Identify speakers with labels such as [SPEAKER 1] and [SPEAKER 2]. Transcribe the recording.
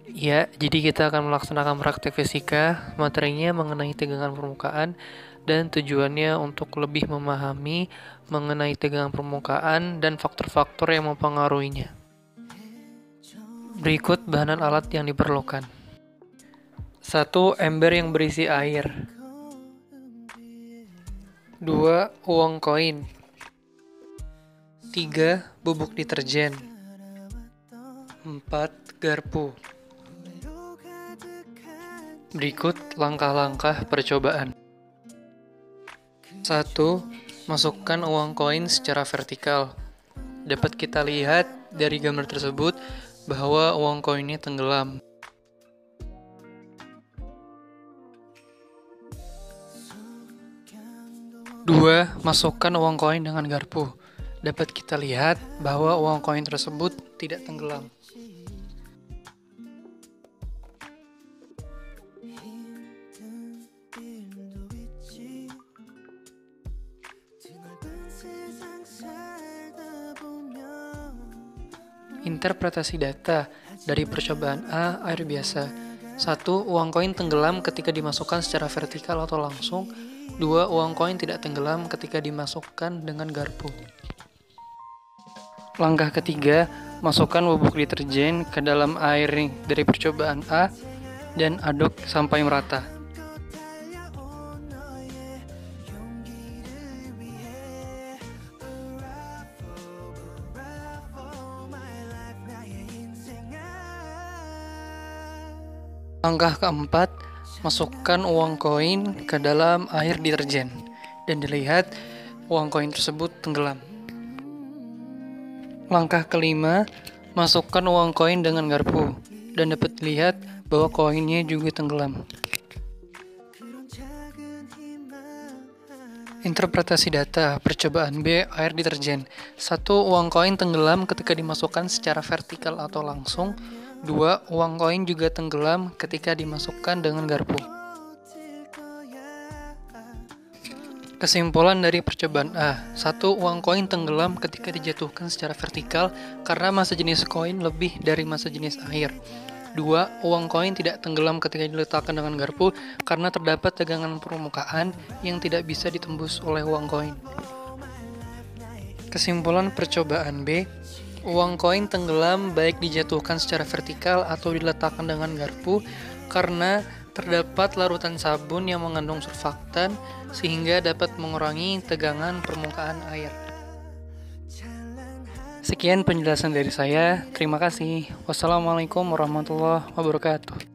[SPEAKER 1] Ya, jadi kita akan melaksanakan praktek fisika. Materinya mengenai tegangan permukaan dan tujuannya untuk lebih memahami mengenai tegangan permukaan dan faktor-faktor yang mempengaruhinya. Berikut bahan alat yang diperlukan. 1. Ember yang berisi air. 2. Uang koin. 3. Bubuk deterjen. 4. Garpu. Berikut langkah-langkah percobaan. 1. Masukkan uang koin secara vertikal. Dapat kita lihat dari gambar tersebut bahwa uang koinnya tenggelam. 2. Masukkan uang koin dengan garpu. Dapat kita lihat bahwa uang koin tersebut tidak tenggelam. 3. Interpretasi data dari percobaan A, air biasa. 1. Uang koin tenggelam ketika dimasukkan secara vertikal atau langsung. 2. Uang koin tidak tenggelam ketika dimasukkan dengan garpu. Langkah ketiga, masukkan bubuk deterjen ke dalam air dari percobaan A dan aduk sampai merata. Langkah keempat, masukkan uang koin ke dalam air deterjen dan dilihat uang koin tersebut tenggelam. Langkah kelima, masukkan uang koin dengan garpu dan dapat dilihat bahwa koinnya juga tenggelam. Interpretasi data percobaan B, air deterjen. 1. Uang koin tenggelam ketika dimasukkan secara vertikal atau langsung. 2. Uang koin juga tenggelam ketika dimasukkan dengan garpu. Kesimpulan dari percobaan A. 1. Uang koin tenggelam ketika dijatuhkan secara vertikal karena massa jenis koin lebih dari massa jenis air. 2. Uang koin tidak tenggelam ketika diletakkan dengan garpu karena terdapat tegangan permukaan yang tidak bisa ditembus oleh uang koin. Kesimpulan percobaan B. Uang koin tenggelam baik dijatuhkan secara vertikal atau diletakkan dengan garpu karena terdapat larutan sabun yang mengandung surfaktan sehingga dapat mengurangi tegangan permukaan air. Sekian penjelasan dari saya. Terima kasih. Wassalamualaikum warahmatullahi wabarakatuh.